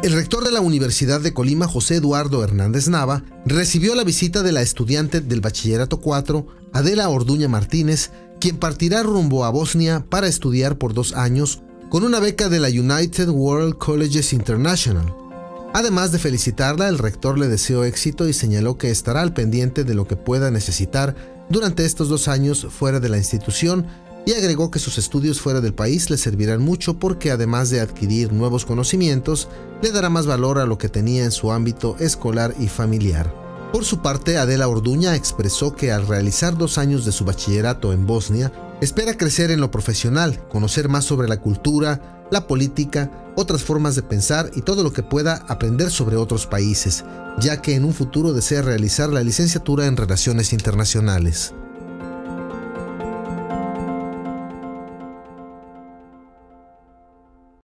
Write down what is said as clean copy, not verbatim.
El rector de la Universidad de Colima, José Eduardo Hernández Nava, recibió la visita de la estudiante del Bachillerato 4, Adela Orduña Martínez, quien partirá rumbo a Bosnia para estudiar por 2 años con una beca de la United World Colleges International. Además de felicitarla, el rector le deseó éxito y señaló que estará al pendiente de lo que pueda necesitar durante estos 2 años fuera de la institución, y agregó que sus estudios fuera del país le servirán mucho porque además de adquirir nuevos conocimientos, le dará más valor a lo que tenía en su ámbito escolar y familiar. Por su parte, Adela Orduña expresó que al realizar 2 años de su bachillerato en Bosnia, espera crecer en lo profesional, conocer más sobre la cultura, la política, otras formas de pensar y todo lo que pueda aprender sobre otros países, ya que en un futuro desea realizar la licenciatura en Relaciones Internacionales.